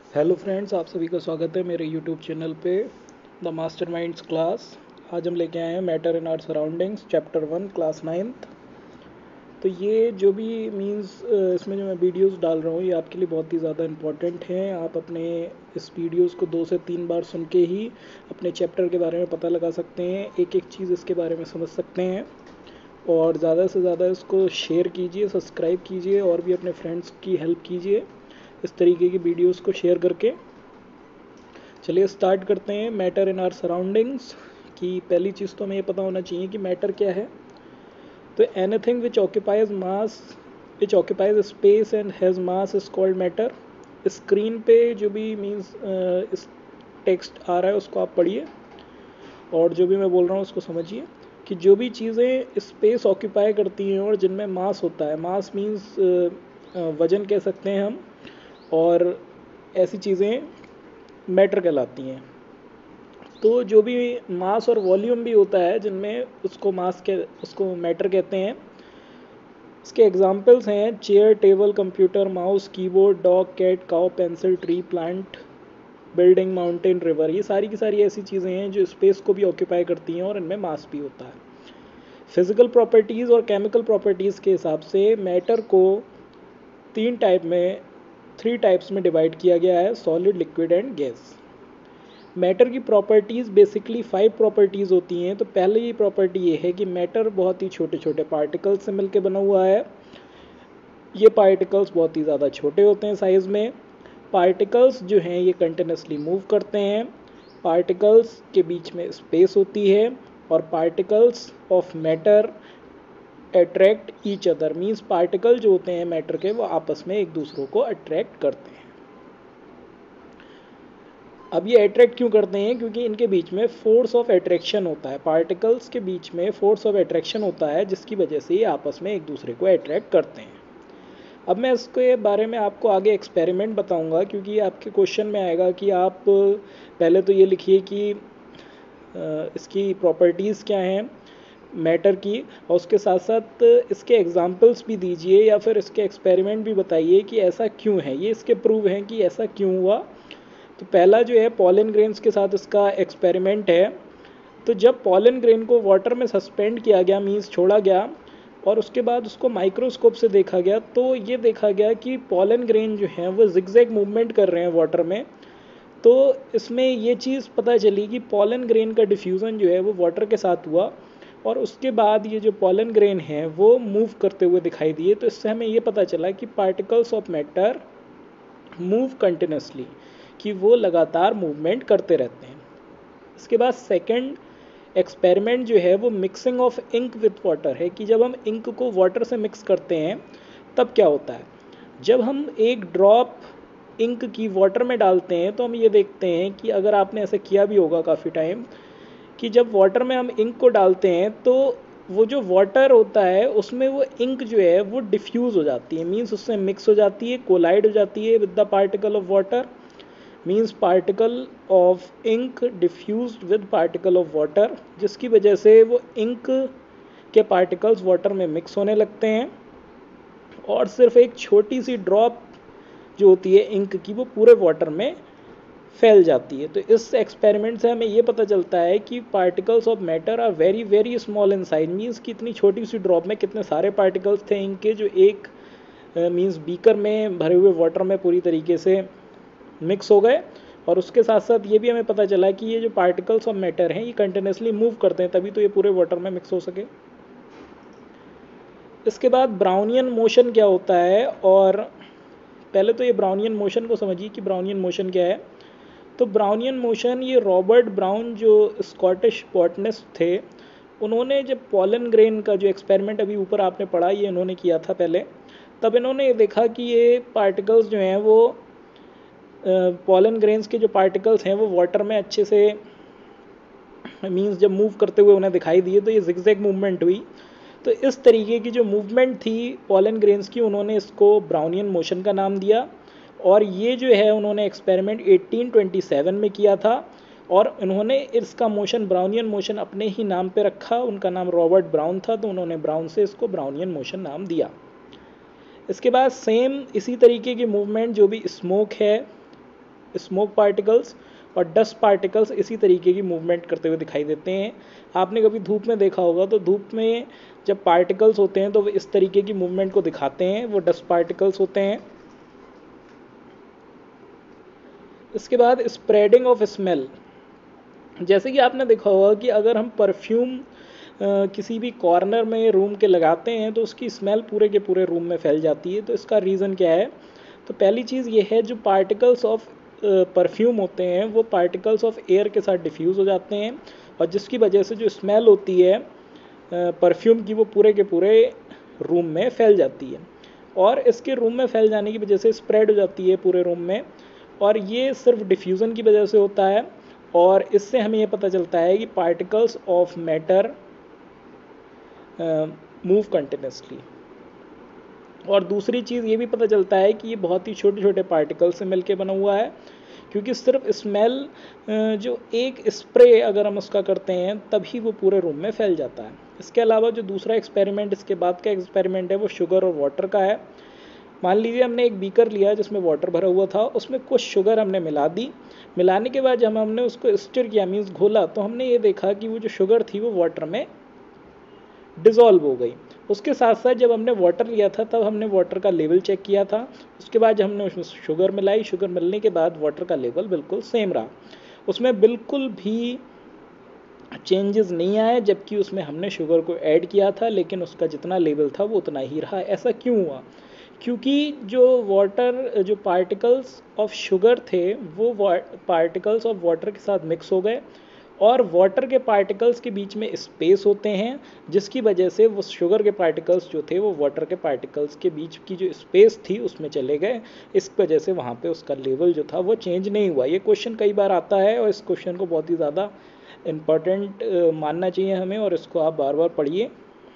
Hello friends, आप सभी का स्वागत है मेरे यूट्यूब चैनल पे द मास्टरमाइंड्स क्लास। आज हम लेके आए हैं matter in our surroundings chapter 1 class 9th। तो ये जो भी मींस इसमें जो मैं वीडियोस डाल रहा हूँ ये आपके लिए बहुत ही ज़्यादा इम्पोर्टेंट हैं। आप अपने इस वीडियोस को 2 से 3 बार सुन के ही अपने चैप्टर के बारे में पता लगा सकते हैं, एक एक चीज़ इसके बारे में समझ सकते हैं। और ज़्यादा से ज़्यादा इसको शेयर कीजिए, सब्सक्राइब कीजिए और भी अपने फ्रेंड्स की हेल्प कीजिए इस तरीके की वीडियोस को शेयर करके। चलिए स्टार्ट करते हैं। मैटर इन आवर सराउंडिंग्स की पहली चीज़ तो हमें ये पता होना चाहिए कि मैटर क्या है। तो anything which occupies space and has mass is called matter. Screen पे जो भी मीन्स इस टेक्स्ट आ रहा है उसको आप पढ़िए और जो भी मैं बोल रहा हूँ उसको समझिए कि जो भी चीज़ें स्पेस ऑक्यूपाई करती हैं और जिनमें मास होता है, मास मीन्स वजन कह सकते हैं हम, और ऐसी चीज़ें मैटर कहलाती हैं। तो जो भी मास और वॉल्यूम भी होता है जिनमें उसको मैटर कहते हैं। इसके एग्जांपल्स हैं chair, table, computer, mouse, keyboard, dog, cat, cow, pencil, tree, plant, building, mountain, river. ये सारी की सारी ऐसी चीज़ें हैं जो स्पेस को भी ऑक्यूपाई करती हैं और इनमें मास भी होता है। फिजिकल प्रॉपर्टीज़ और केमिकल प्रॉपर्टीज़ के हिसाब से मैटर को तीन टाइप में थ्री टाइप्स में डिवाइड किया गया है: solid, liquid and gas. Matter की प्रॉपर्टीज़ बेसिकली 5 प्रॉपर्टीज़ होती हैं। तो पहली प्रॉपर्टी ये है कि मैटर बहुत ही छोटे छोटे पार्टिकल्स से मिलकर बना हुआ है। ये पार्टिकल्स बहुत ही ज़्यादा छोटे होते हैं साइज़ में। पार्टिकल्स जो हैं ये कंटिन्यूसली मूव करते हैं। पार्टिकल्स के बीच में स्पेस होती है और particles of matter attract each other. Means particle जो होते हैं मैटर के वो आपस में एक दूसरों को अट्रैक्ट करते हैं। अब ये अट्रैक्ट क्यों करते हैं? क्योंकि इनके बीच में फोर्स ऑफ अट्रैक्शन होता है। पार्टिकल्स के बीच में फोर्स ऑफ अट्रैक्शन होता है जिसकी वजह से ये आपस में एक दूसरे को अट्रैक्ट करते हैं। अब मैं इसके बारे में आपको आगे एक्सपेरिमेंट बताऊंगा, क्योंकि ये आपके क्वेश्चन में आएगा कि आप पहले तो ये लिखिए कि इसकी प्रॉपर्टीज़ क्या हैं मैटर की, और उसके साथ साथ इसके एग्जांपल्स भी दीजिए या फिर इसके एक्सपेरिमेंट भी बताइए कि ऐसा क्यों है, ये इसके प्रूव हैं कि ऐसा क्यों हुआ। तो पहला जो है पॉलन ग्रेन्स के साथ इसका एक्सपेरिमेंट है। तो जब पॉलन ग्रेन को वाटर में सस्पेंड किया गया, मीन्स छोड़ा गया, और उसके बाद उसको माइक्रोस्कोप से देखा गया, तो ये देखा गया कि पॉलन ग्रेन जो हैं वो जिगजैग मूवमेंट कर रहे हैं वाटर में। तो इसमें ये चीज़ पता चली कि पॉलन ग्रेन का डिफ्यूज़न जो है वो वाटर के साथ हुआ और उसके बाद ये जो पॉलन ग्रेन हैं वो मूव करते हुए दिखाई दिए। तो इससे हमें ये पता चला कि particles of matter move continuously, कि वो लगातार मूवमेंट करते रहते हैं। इसके बाद सेकंड एक्सपेरिमेंट जो है वो mixing of ink with water है, कि जब हम इंक को वाटर से मिक्स करते हैं तब क्या होता है। जब हम एक ड्रॉप इंक की वाटर में डालते हैं तो हम ये देखते हैं कि अगर आपने ऐसे किया भी होगा काफ़ी टाइम, कि जब वाटर में हम इंक को डालते हैं तो वो जो वाटर होता है उसमें वो इंक जो है वो डिफ्यूज़ हो जाती है, मीन्स उससे मिक्स हो जाती है, कोलाइड हो जाती है with the particle of water. Means particle of ink diffused with particle of water, जिसकी वजह से वो इंक के पार्टिकल्स वाटर में मिक्स होने लगते हैं और सिर्फ एक छोटी सी ड्रॉप जो होती है इंक की वो पूरे वाटर में फैल जाती है। तो इस एक्सपेरिमेंट से हमें ये पता चलता है कि particles of matter are very very small in size. Means कि इतनी छोटी सी ड्रॉप में कितने सारे पार्टिकल्स थे इंक के, जो एक मीन्स बीकर में भरे हुए वाटर में पूरी तरीके से मिक्स हो गए। और उसके साथ साथ ये भी हमें पता चला कि ये जो पार्टिकल्स ऑफ मैटर हैं ये कंटिन्यूसली मूव करते हैं, तभी तो ये पूरे वाटर में मिक्स हो सके। इसके बाद ब्राउनियन मोशन क्या होता है, और पहले तो ये ब्राउनियन मोशन को समझिए कि ब्राउनियन मोशन क्या है। तो ब्राउनियन मोशन, ये रॉबर्ट ब्राउन जो स्कॉटिश बॉटनिस्ट थे, उन्होंने जब पॉलन ग्रेन का जो एक्सपेरिमेंट अभी ऊपर आपने पढ़ा ये इन्होंने किया था पहले, तब इन्होंने ये देखा कि ये पार्टिकल्स जो हैं वो पॉलन ग्रेन्स के जो पार्टिकल्स हैं वो वाटर में अच्छे से मीन्स जब मूव करते हुए उन्हें दिखाई दिए तो ये जिगजैग मूवमेंट हुई। तो इस तरीके की जो मूवमेंट थी पॉलन ग्रेन्स की, उन्होंने इसको ब्राउनियन मोशन का नाम दिया। और ये जो है उन्होंने एक्सपेरिमेंट 1827 में किया था और उन्होंने इसका मोशन ब्राउनियन मोशन अपने ही नाम पे रखा। उनका नाम रॉबर्ट ब्राउन था तो उन्होंने ब्राउन से इसको ब्राउनियन मोशन नाम दिया। इसके बाद सेम इसी तरीके की मूवमेंट जो भी स्मोक है, स्मोक पार्टिकल्स और डस्ट पार्टिकल्स इसी तरीके की मूवमेंट करते हुए दिखाई देते हैं। आपने कभी धूप में देखा होगा तो धूप में जब पार्टिकल्स होते हैं तो वो इस तरीके की मूवमेंट को दिखाते हैं, वो डस्ट पार्टिकल्स होते हैं। इसके बाद स्प्रेडिंग ऑफ स्मेल, जैसे कि आपने देखा होगा कि अगर हम परफ्यूम किसी भी कॉर्नर में रूम के लगाते हैं तो उसकी स्मेल पूरे के पूरे रूम में फैल जाती है। तो इसका रीज़न क्या है? तो पहली चीज़ ये है, जो पार्टिकल्स ऑफ परफ्यूम होते हैं वो पार्टिकल्स ऑफ एयर के साथ डिफ्यूज़ हो जाते हैं, और जिसकी वजह से जो स्मेल होती है परफ्यूम की वो पूरे के पूरे रूम में फैल जाती है, और इसके रूम में फैल जाने की वजह से स्प्रेड हो जाती है पूरे रूम में। और ये सिर्फ डिफ्यूज़न की वजह से होता है, और इससे हमें ये पता चलता है कि particles of matter move continuously. और दूसरी चीज़ ये भी पता चलता है कि ये बहुत ही छोटे छोटे पार्टिकल से मिलके बना हुआ है, क्योंकि सिर्फ स्मेल जो एक स्प्रे अगर हम उसका करते हैं तभी वो पूरे रूम में फैल जाता है। इसके अलावा जो दूसरा एक्सपेरिमेंट, इसके बाद का एक्सपेरिमेंट है, वो शुगर और वाटर का है। मान लीजिए हमने एक बीकर लिया जिसमें वाटर भरा हुआ था, उसमें कुछ शुगर हमने मिला दी। मिलाने के बाद जब हमने उसको स्टिर किया, मीन्स घोला, तो हमने ये देखा कि वो जो शुगर थी वो वाटर में डिज़ोल्व हो गई। उसके साथ साथ जब हमने वाटर लिया था तब हमने वाटर का लेवल चेक किया था। उसके बाद जब हमने उसमें शुगर मिलाई, शुगर मिलने के बाद वाटर का लेवल बिल्कुल सेम रहा, उसमें बिल्कुल भी चेंजेस नहीं आए, जबकि उसमें हमने शुगर को ऐड किया था लेकिन उसका जितना लेवल था वो उतना ही रहा। ऐसा क्यों हुआ? क्योंकि जो पार्टिकल्स ऑफ शुगर थे वो पार्टिकल्स ऑफ वाटर के साथ मिक्स हो गए, और वाटर के पार्टिकल्स के बीच में स्पेस होते हैं, जिसकी वजह से वो शुगर के पार्टिकल्स जो थे वो वाटर के पार्टिकल्स के बीच की जो स्पेस थी उसमें चले गए। इस वजह से वहाँ पे उसका लेवल जो था वो चेंज नहीं हुआ। ये क्वेश्चन कई बार आता है और इस क्वेश्चन को बहुत ही ज़्यादा इम्पॉर्टेंट मानना चाहिए हमें, और इसको आप बार बार पढ़िए।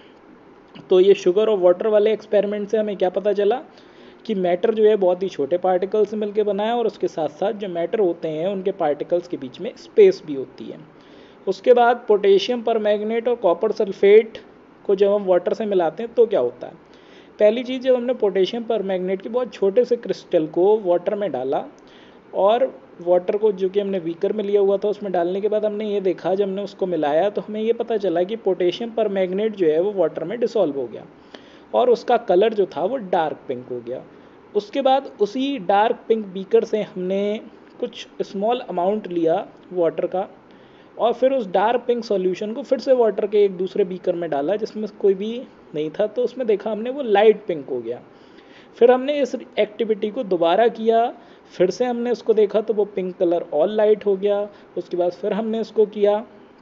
तो ये शुगर और वाटर वाले एक्सपेरिमेंट से हमें क्या पता चला कि मैटर जो है बहुत ही छोटे पार्टिकल्स से मिलकर बना है, और उसके साथ साथ जो मैटर होते हैं उनके पार्टिकल्स के बीच में स्पेस भी होती है। उसके बाद पोटेशियम परमैंगनेट और कॉपर सल्फेट को जब हम वाटर से मिलाते हैं तो क्या होता है? पहली चीज़, जब हमने पोटेशियम परमैंगनेट के बहुत छोटे से क्रिस्टल को वाटर में डाला, और वाटर को जो कि हमने बीकर में लिया हुआ था उसमें डालने के बाद हमने ये देखा, जब हमने उसको मिलाया तो हमें ये पता चला कि पोटेशियम परमैंगनेट जो है वो वाटर में डिसॉल्व हो गया, और उसका कलर जो था वो डार्क पिंक हो गया। उसके बाद उसी डार्क पिंक बीकर से हमने कुछ स्मॉल अमाउंट लिया वाटर का, और फिर उस डार्क पिंक सॉल्यूशन को फिर से वाटर के एक दूसरे बीकर में डाला जिसमें कोई भी नहीं था, तो उसमें देखा हमने वो लाइट पिंक हो गया। फिर हमने इस एक्टिविटी को दोबारा किया, फिर से हमने उसको देखा तो वो पिंक कलर और लाइट हो गया। उसके बाद फिर हमने इसको किया,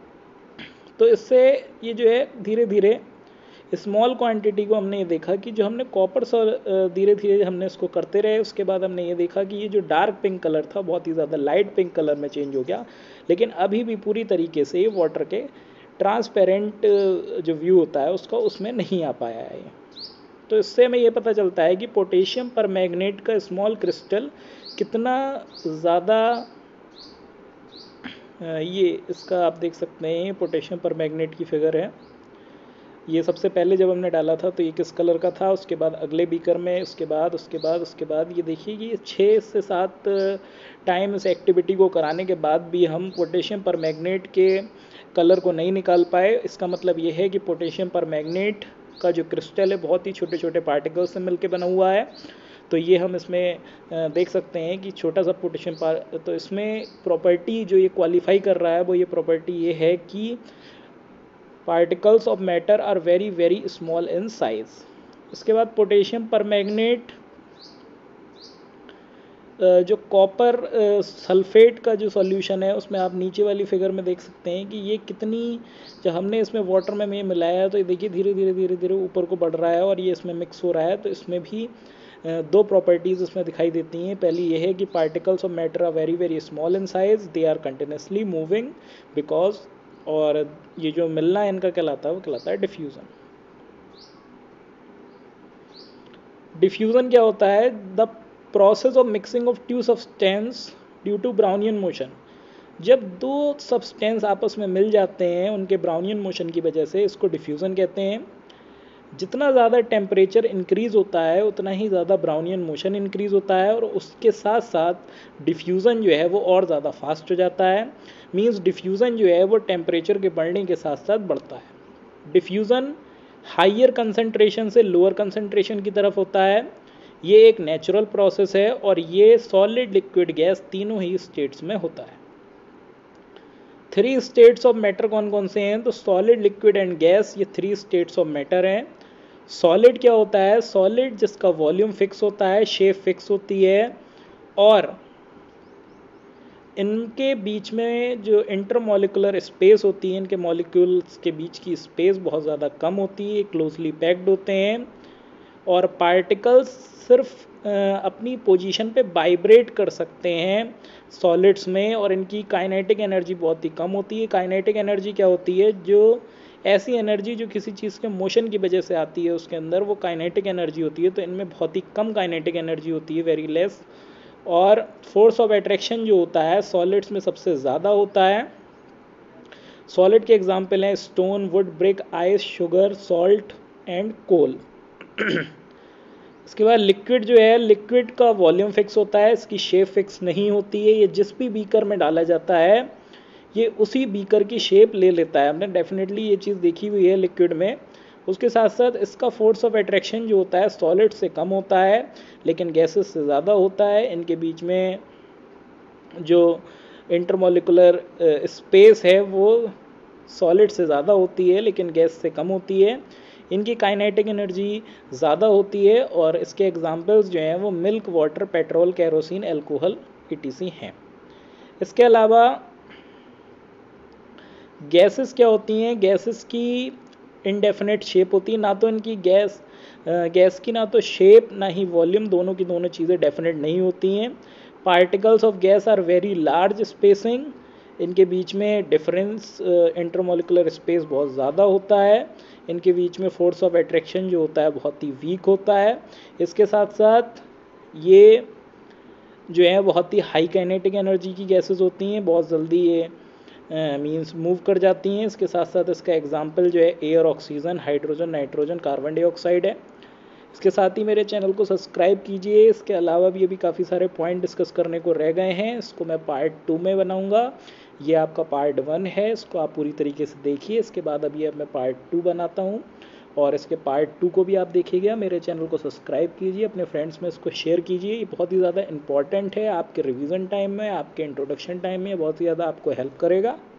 तो इससे ये जो है धीरे धीरे स्मॉल क्वांटिटी को हमने ये देखा कि जो हमने कॉपर धीरे धीरे हमने इसको करते रहे, उसके बाद हमने ये देखा कि ये जो डार्क पिंक कलर था बहुत ही ज़्यादा लाइट पिंक कलर में चेंज हो गया, लेकिन अभी भी पूरी तरीके से वाटर के ट्रांसपेरेंट जो व्यू होता है उसका उसमें नहीं आ पाया है। तो इससे हमें ये पता चलता है कि पोटेशियम परमैंगनेट का स्मॉल क्रिस्टल कितना ज़्यादा ये इसका आप देख सकते हैं, पोटेशियम परमैंगनेट की फिगर है। ये सबसे पहले जब हमने डाला था तो ये किस कलर का था, उसके बाद अगले बीकर में, उसके बाद ये देखिए कि 6 से 7 टाइम इस एक्टिविटी को कराने के बाद भी हम पोटेशियम परमैंगनेट के कलर को नहीं निकाल पाए। इसका मतलब ये है कि पोटेशियम परमैंगनेट का जो क्रिस्टल है बहुत ही छोटे छोटे पार्टिकल से मिलकर बना हुआ है। तो ये हम इसमें देख सकते हैं कि छोटा सा पोटेशियम तो इसमें प्रॉपर्टी जो ये क्वालिफाई कर रहा है वो ये प्रॉपर्टी ये है कि particles of matter are very very small in size. इसके बाद पोटेशियम परमैंगनेट जो कॉपर सल्फेट का जो सॉल्यूशन है उसमें आप नीचे वाली फिगर में देख सकते हैं कि ये कितनी, जब हमने इसमें वाटर में ये मिलाया है तो ये देखिए धीरे धीरे ऊपर को बढ़ रहा है और ये इसमें मिक्स हो रहा है। तो इसमें भी दो प्रॉपर्टीज़ इसमें दिखाई देती हैं। पहली ये है कि particles of matter are very very small in size, they are continuously moving because, और ये जो मिलना इनका कहलाता है वो कहलाता है डिफ्यूज़न। डिफ्यूज़न क्या होता है? The process of mixing of two substance due to Brownian motion. जब दो सब्सटेंस आपस में मिल जाते हैं उनके ब्राउनियन मोशन की वजह से, इसको डिफ्यूज़न कहते हैं। जितना ज़्यादा टेम्परेचर इंक्रीज़ होता है उतना ही ज़्यादा ब्राउनियन मोशन इंक्रीज़ होता है, और उसके साथ साथ डिफ्यूज़न जो है वो और ज़्यादा फास्ट हो जाता है। मींस डिफ्यूज़न जो है वो टेम्परेचर के बढ़ने के साथ साथ बढ़ता है। डिफ्यूज़न हाइयर कंसंट्रेशन से लोअर कंसंट्रेशन की तरफ होता है। ये एक नेचुरल प्रोसेस है और ये सॉलिड, लिक्विड, गैस तीनों ही स्टेट्स में होता है। 3 स्टेट्स ऑफ मैटर कौन कौन से हैं? तो सॉलिड, लिक्विड एंड गैस, ये 3 स्टेट्स ऑफ मैटर हैं। सॉलिड क्या होता है? सॉलिड जिसका वॉल्यूम फिक्स होता है, शेप फिक्स होती है, और इनके बीच में जो इंटरमॉलिकुलर स्पेस होती है, इनके मॉलिक्यूल्स के बीच की स्पेस बहुत ज़्यादा कम होती है, क्लोजली पैक्ड होते हैं, और पार्टिकल्स सिर्फ अपनी पोजीशन पे वाइब्रेट कर सकते हैं सॉलिड्स में, और इनकी काइनेटिक एनर्जी बहुत ही कम होती है। काइनेटिक एनर्जी क्या होती है? जो ऐसी एनर्जी जो किसी चीज़ के मोशन की वजह से आती है उसके अंदर, वो काइनेटिक एनर्जी होती है। तो इनमें बहुत ही कम काइनेटिक एनर्जी होती है, वेरी लेस। और फोर्स ऑफ अट्रैक्शन जो होता है सॉलिड्स में सबसे ज़्यादा होता है। सॉलिड के एग्जाम्पल हैं stone, wood, brick, ice, sugar, salt and coal. इसके बाद लिक्विड जो है, लिक्विड का वॉल्यूम फिक्स होता है, इसकी शेप फिक्स नहीं होती है। ये जिस भी बीकर में डाला जाता है ये उसी बीकर की शेप ले लेता है। हमने डेफिनेटली ये चीज़ देखी हुई है लिक्विड में। उसके साथ साथ इसका फोर्स ऑफ अट्रैक्शन जो होता है सॉलिड से कम होता है, लेकिन गैसेस से ज़्यादा होता है। इनके बीच में जो इंटरमॉलिकुलर स्पेस है वो सॉलिड से ज़्यादा होती है, लेकिन गैस से कम होती है। इनकी काइनेटिक एनर्जी ज़्यादा होती है, और इसके एग्जांपल्स जो हैं वो milk, water, petrol, kerosene, alcohol etc हैं। इसके अलावा गैसेस क्या होती हैं? गैसेस की इनडेफिनेट शेप होती है। ना तो इनकी गैस की ना तो शेप ना ही वॉल्यूम, दोनों की दोनों चीज़ें डेफिनेट नहीं होती हैं। Particles of gas are very large spacing, इनके बीच में डिफरेंस इंटरमोलिकुलर स्पेस बहुत ज़्यादा होता है। इनके बीच में फोर्स ऑफ अट्रैक्शन जो होता है बहुत ही वीक होता है। इसके साथ साथ ये जो है बहुत ही हाई काइनेटिक एनर्जी की गैसेस होती हैं, बहुत जल्दी ये मींस मूव कर जाती हैं। इसके साथ साथ इसका एग्जांपल जो है air, oxygen, hydrogen, nitrogen, carbon dioxide है। इसके साथ ही मेरे चैनल को सब्सक्राइब कीजिए। इसके अलावा भी अभी काफ़ी सारे पॉइंट डिस्कस करने को रह गए हैं, इसको मैं पार्ट 2 में बनाऊंगा। ये आपका पार्ट 1 है, इसको आप पूरी तरीके से देखिए। इसके बाद अभी अब मैं पार्ट 2 बनाता हूँ, और इसके पार्ट 2 को भी आप देखिएगा। मेरे चैनल को सब्सक्राइब कीजिए, अपने फ्रेंड्स में इसको शेयर कीजिए। ये बहुत ही ज़्यादा इंपॉर्टेंट है आपके रिवीजन टाइम में, आपके इंट्रोडक्शन टाइम में बहुत ही ज़्यादा आपको हेल्प करेगा।